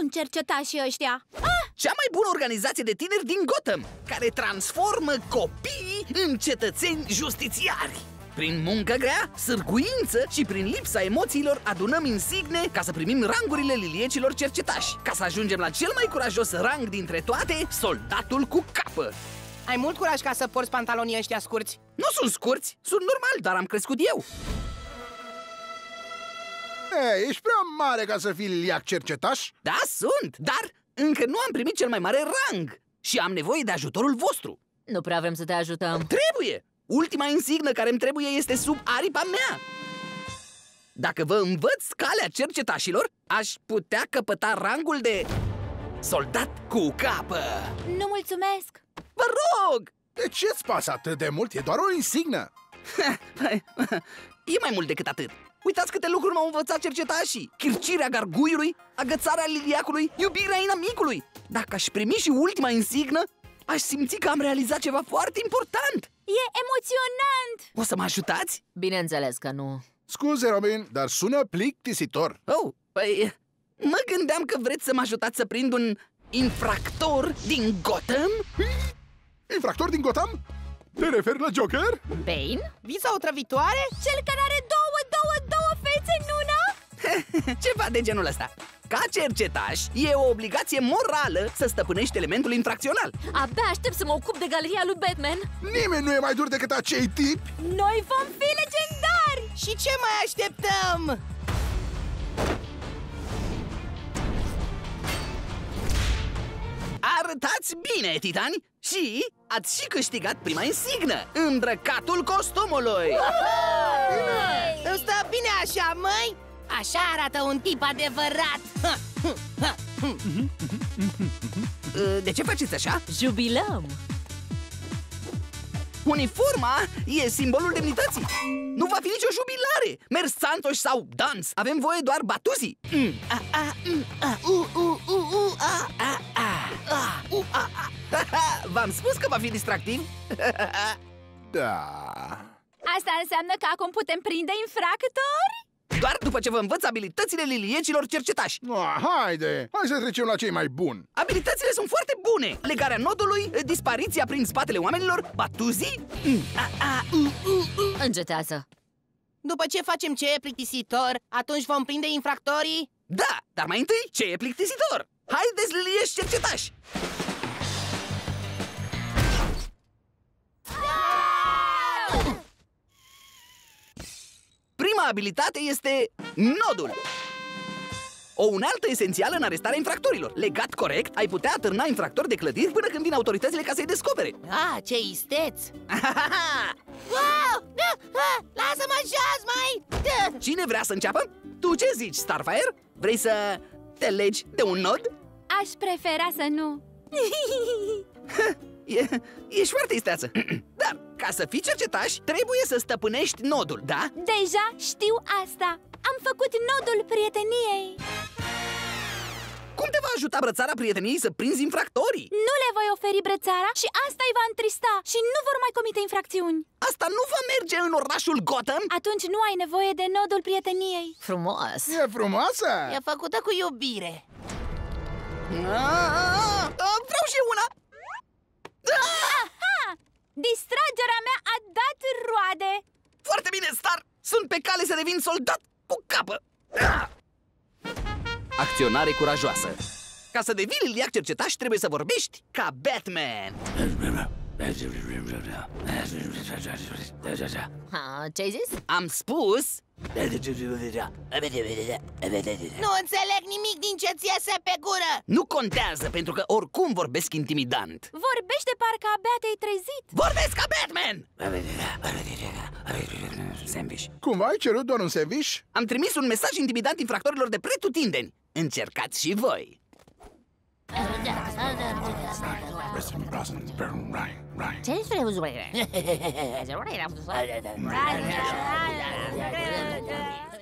sunt cercetașii ăștia? Cea mai bună organizație de tineri din Gotham, care transformă copiii în cetățeni justițiari. Prin muncă grea, sârguință și prin lipsa emoțiilor adunăm insigne ca să primim rangurile liliecilor cercetași, ca să ajungem la cel mai curajos rang dintre toate, soldatul cu capă. Ai mult curaj ca să porți pantalonii ăștia scurți. Nu sunt scurți, sunt normal, dar am crescut eu. Ei, ești prea mare ca să fii liliac cercetaș? Da, sunt, dar încă nu am primit cel mai mare rang și am nevoie de ajutorul vostru. Nu prea vrem să te ajutăm. Trebuie! Ultima insignă care îmi trebuie este sub aripa mea. Dacă vă învăț calea cercetașilor, aș putea căpăta rangul de soldat cu capă. Nu mulțumesc! Vă rog! De ce-ți pasă atât de mult? E doar o insignă. E mai mult decât atât. Uitați câte lucruri m-au învățat cercetașii. Chircirea garguiului, agățarea liliacului, iubirea inamicului. Dacă aș primi și ultima insignă, aș simți că am realizat ceva foarte important. E emoționant! O să mă ajutați? Bineînțeles că nu. Scuze, Robin, dar sună plictisitor. Oh, păi, mă gândeam că vreți să mă ajutați să prind un infractor din Gotham? Infractor din Gotham? Te referi la Joker? Bane? Visa otrăvitoare? Cel care are două fețe în una? Ceva de genul ăsta. Ca cercetaș, e o obligație morală să stăpânești elementul infracțional. Abia aștept să mă ocup de galeria lui Batman. Nimeni nu e mai dur decât acei tipi. Noi vom fi legendari! Și ce mai așteptăm? Arătați bine, titani! Și ați și câștigat prima insignă, îmbrăcatul costumului! Îmi stă bine așa, măi? Așa arată un tip adevărat. De ce faceți așa? Jubilăm! Uniforma e simbolul demnității. Nu va fi nicio jubilare. Mers santoși sau dans. Avem voie doar batuzii. V-am spus că va fi distractiv. Da. Asta înseamnă că acum putem prinde infractori? Doar după ce vă învăț abilitățile liliecilor cercetași. Haide, hai să trecem la cei mai buni. Abilitățile sunt foarte bune. Legarea nodului, dispariția prin spatele oamenilor, batuzii. Încetează. După ce facem ce e plictisitor, atunci vom prinde infractorii? Da, dar mai întâi, ce e plictisitor? Haideți, lilieși cercetași! Prima abilitate este nodul. O unealtă esențială în arestarea infractorilor. Legat corect, ai putea atârna infractori de clădiri până când vin autoritățile ca să-i descopere. Ah, ce isteț! Wow! Lasă-mă jos, mai! Cine vrea să înceapă? Tu ce zici, Starfire? Vrei să te legi de un nod? Aș prefera să nu. Ești foarte isteață. Dar, ca să fii cercetaș, trebuie să stăpânești nodul, da? Deja știu asta. Am făcut nodul prieteniei. Cum te va ajuta brățara prieteniei să prinzi infractorii? Nu le voi oferi brățara și asta îi va întrista și nu vor mai comite infracțiuni. Asta nu va merge în orașul Gotham? Atunci nu ai nevoie de nodul prieteniei. Frumos! E frumoasă? E făcută cu iubire. Vreau și eu una! Aha! Distragerea mea a dat roade. Foarte bine, Star! Sunt pe cale să devin soldat cu capă! Acționare curajoasă. Ca să devii liliac cercetaș, trebuie să vorbești ca Batman. Ce-ai zis? Am spus... Nu înțeleg nimic din ce ți iese pe gură. Nu contează, pentru că oricum vorbesc intimidant. Vorbește parcă abia te-ai trezit. Vorbesc ca Batman! Sandwich. Cumva ai cerut doar un sandwich? Am trimis un mesaj intimidant infractorilor de pretutindeni. Încercați și voi. Ce-ai spus?